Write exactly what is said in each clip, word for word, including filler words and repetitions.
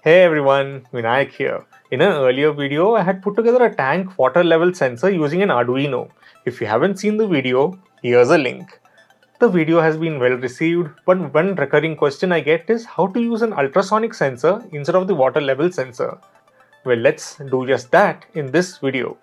Hey everyone, Vinayak here. In an earlier video, I had put together a tank water level sensor using an Arduino. If you haven't seen the video, here's a link. The video has been well received, but one recurring question I get is how to use an ultrasonic sensor instead of the water level sensor. Well, let's do just that in this video.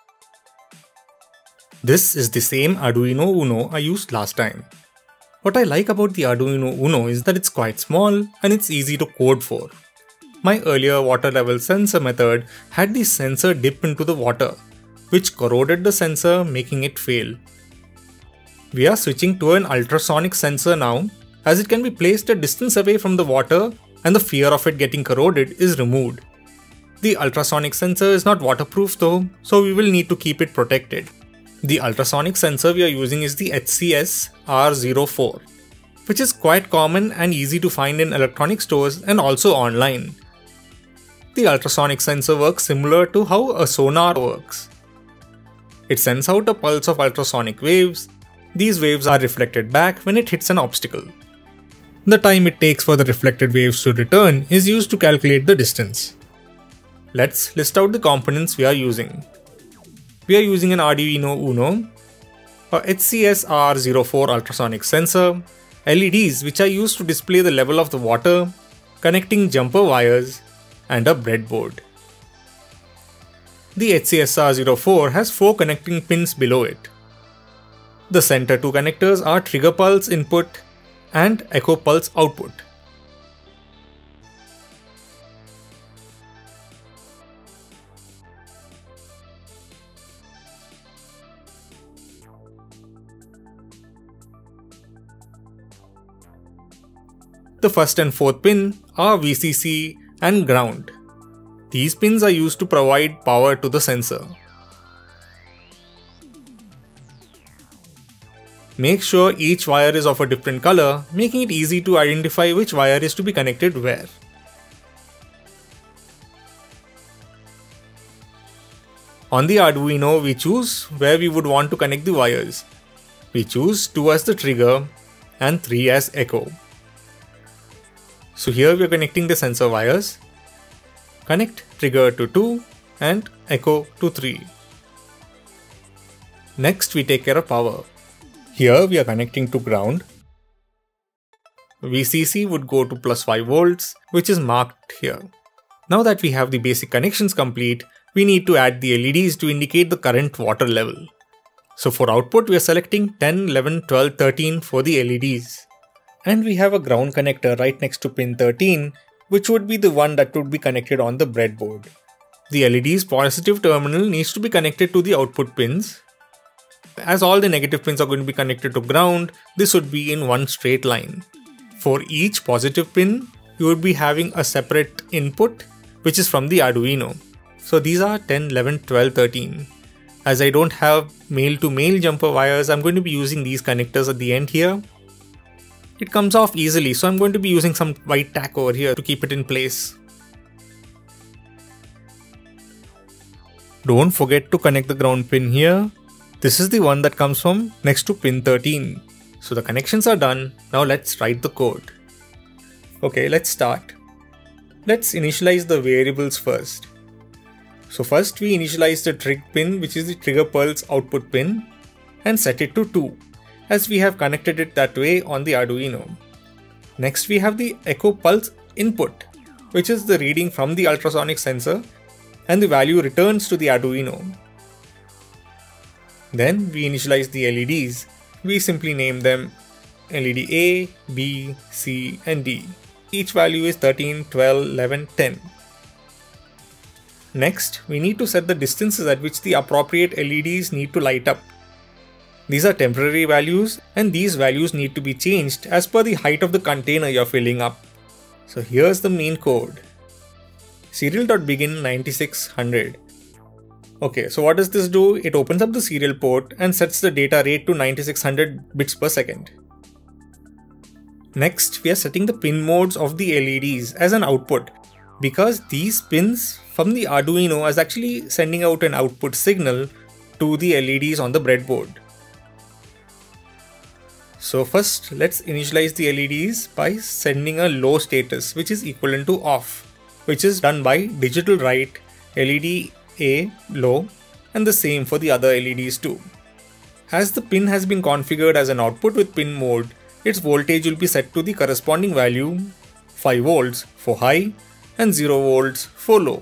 This is the same Arduino Uno I used last time. What I like about the Arduino Uno is that it's quite small and it's easy to code for. My earlier water level sensor method had the sensor dip into the water, which corroded the sensor, making it fail. We are switching to an ultrasonic sensor now, as it can be placed a distance away from the water and the fear of it getting corroded is removed. The ultrasonic sensor is not waterproof though, so we will need to keep it protected. The ultrasonic sensor we are using is the H C S R zero four, which is quite common and easy to find in electronic stores and also online. The ultrasonic sensor works similar to how a sonar works. It sends out a pulse of ultrasonic waves. These waves are reflected back when it hits an obstacle. The time it takes for the reflected waves to return is used to calculate the distance. Let's list out the components we are using. We are using an Arduino Uno, a H C S R zero four ultrasonic sensor, L E Ds which are used to display the level of the water, connecting jumper wires, and a breadboard. The H C S R zero four has four connecting pins below it. The center two connectors are trigger pulse input and echo pulse output. The first and fourth pin are V C C and ground. These pins are used to provide power to the sensor. Make sure each wire is of a different color, making it easy to identify which wire is to be connected where. On the Arduino, we choose where we would want to connect the wires. We choose two as the trigger and three as echo. So here we are connecting the sensor wires. Connect trigger to two and echo to three. Next we take care of power. Here we are connecting to ground. V C C would go to plus five volts, which is marked here. Now that we have the basic connections complete, we need to add the L E Ds to indicate the current water level. So for output we are selecting ten, eleven, twelve, thirteen for the L E Ds. And we have a ground connector right next to pin thirteen, which would be the one that would be connected on the breadboard. The L E D's positive terminal needs to be connected to the output pins. As all the negative pins are going to be connected to ground, this would be in one straight line. For each positive pin, you would be having a separate input, which is from the Arduino. So these are ten, eleven, twelve, thirteen. As I don't have male-to-male jumper wires, I'm going to be using these connectors at the end here. It comes off easily, so I'm going to be using some white tack over here to keep it in place. Don't forget to connect the ground pin here. This is the one that comes from next to pin thirteen. So the connections are done. Now let's write the code. Okay, let's start. Let's initialize the variables first. So first we initialize the trig pin, which is the trigger pulse output pin, and set it to two. As we have connected it that way on the Arduino. Next we have the echo pulse input, which is the reading from the ultrasonic sensor, and the value returns to the Arduino. Then we initialize the L E Ds. We simply name them L E D A, B, C and D. Each value is thirteen, twelve, eleven, ten. Next, we need to set the distances at which the appropriate L E Ds need to light up. These are temporary values and these values need to be changed as per the height of the container you're filling up. So here's the main code. Serial.begin ninety-six hundred. Okay, so what does this do? It opens up the serial port and sets the data rate to ninety-six hundred bits per second. Next, we are setting the pin modes of the L E Ds as an output because these pins from the Arduino is actually sending out an output signal to the L E Ds on the breadboard. So first, let's initialize the L E Ds by sending a low status, which is equivalent to off. which is done by digital write L E D A low, and the same for the other L E Ds too. As the pin has been configured as an output with pin mode, its voltage will be set to the corresponding value, five volts for high and zero volts for low.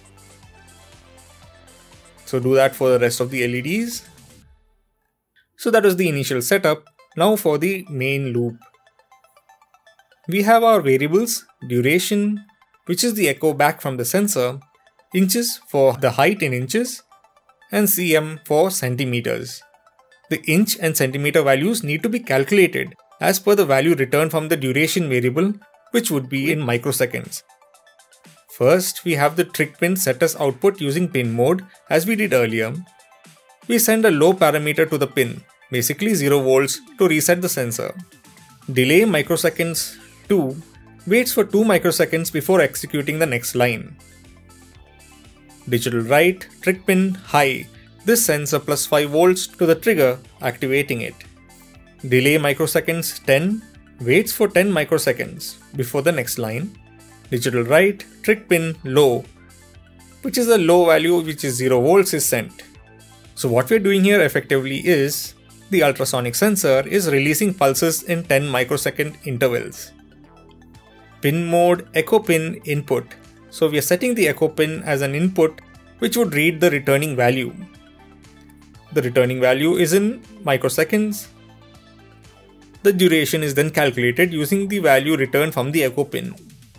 So do that for the rest of the L E Ds. So that was the initial setup. Now for the main loop. We have our variables, duration, which is the echo back from the sensor, inches for the height in inches, and cm for centimeters. The inch and centimeter values need to be calculated as per the value returned from the duration variable, which would be in microseconds. First, we have the trick pin set as output using pin mode as we did earlier. We send a low parameter to the pin, basically zero volts, to reset the sensor. Delay microseconds two waits for two microseconds before executing the next line. Digital write trick pin high. This sends a plus five volts to the trigger, activating it. Delay microseconds ten waits for ten microseconds before the next line. Digital write trick pin low, which is a low value which is zero volts, is sent. So what we're doing here effectively is the ultrasonic sensor is releasing pulses in ten microsecond intervals. Pin mode echo pin input. So we are setting the echo pin as an input which would read the returning value. The returning value is in microseconds. The duration is then calculated using the value returned from the echo pin.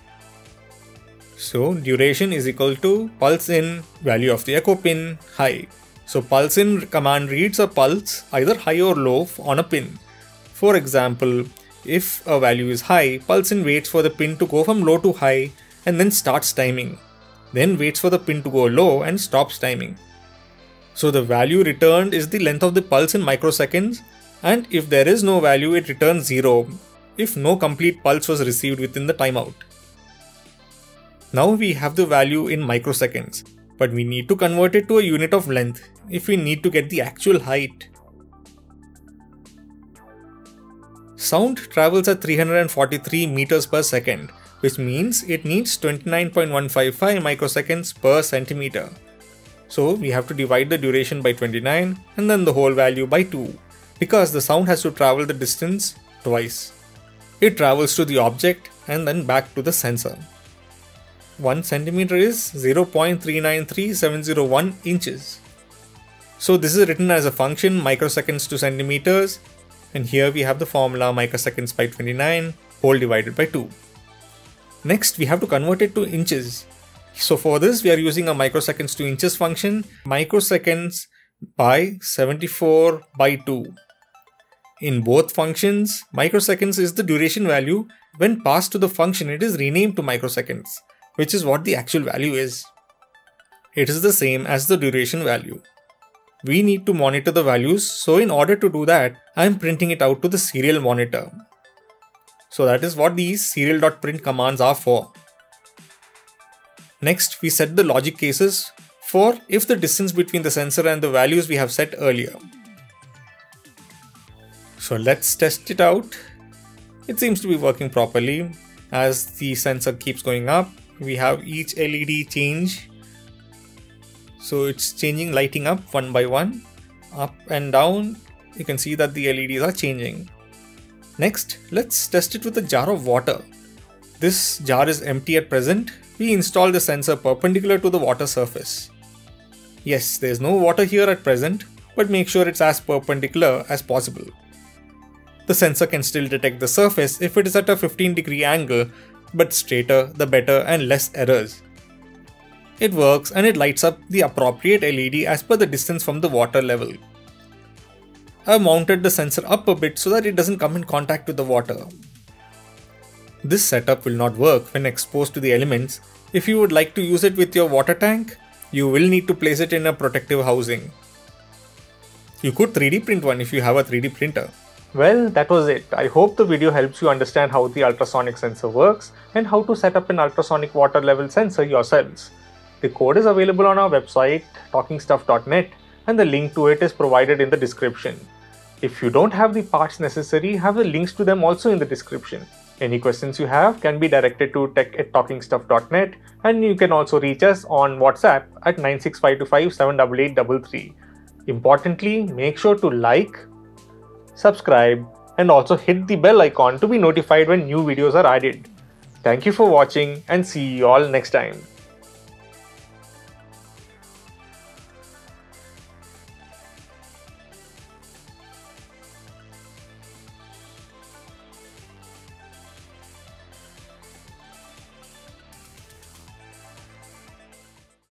So duration is equal to pulse in value of the echo pin high. So pulse in command reads a pulse either high or low on a pin. For example, if a value is high, pulse in waits for the pin to go from low to high and then starts timing. Then waits for the pin to go low and stops timing. So the value returned is the length of the pulse in microseconds, and if there is no value, it returns zero if no complete pulse was received within the timeout. Now we have the value in microseconds, but we need to convert it to a unit of length if we need to get the actual height. Sound travels at three hundred forty-three meters per second, which means it needs twenty-nine point one five five microseconds per centimeter. So we have to divide the duration by twenty-nine and then the whole value by two, because the sound has to travel the distance twice. It travels to the object and then back to the sensor. one centimeter is zero point three nine three seven zero one inches. So this is written as a function microseconds to centimeters, and here we have the formula microseconds by twenty-nine whole divided by two. Next we have to convert it to inches. So for this we are using a microseconds to inches function, microseconds by seventy-four by two. In both functions, microseconds is the duration value. When passed to the function, it is renamed to microseconds, which is what the actual value is. It is the same as the duration value. We need to monitor the values, so in order to do that, I am printing it out to the serial monitor. So that is what these serial.print commands are for. Next, we set the logic cases for if the distance between the sensor and the values we have set earlier. So let's test it out. It seems to be working properly. As the sensor keeps going up, we have each L E D change. So it's changing, lighting up one by one, up and down. You can see that the L E Ds are changing. Next, let's test it with a jar of water. This jar is empty at present. We install the sensor perpendicular to the water surface. Yes, there is no water here at present, but make sure it's as perpendicular as possible. The sensor can still detect the surface if it is at a fifteen degree angle, but straighter the better and less errors. It works and it lights up the appropriate L E D as per the distance from the water level. I've mounted the sensor up a bit so that it doesn't come in contact with the water. This setup will not work when exposed to the elements. If you would like to use it with your water tank, you will need to place it in a protective housing. You could three D print one if you have a three D printer. Well, that was it. I hope the video helps you understand how the ultrasonic sensor works and how to set up an ultrasonic water level sensor yourselves. The code is available on our website talking stuff dot net and the link to it is provided in the description. If you don't have the parts necessary, have the links to them also in the description. Any questions you have can be directed to tech at talking stuff dot net, and you can also reach us on WhatsApp at nine six five two five seven eight eight three three. Importantly, make sure to like, subscribe, and also hit the bell icon to be notified when new videos are added. Thank you for watching and see you all next time.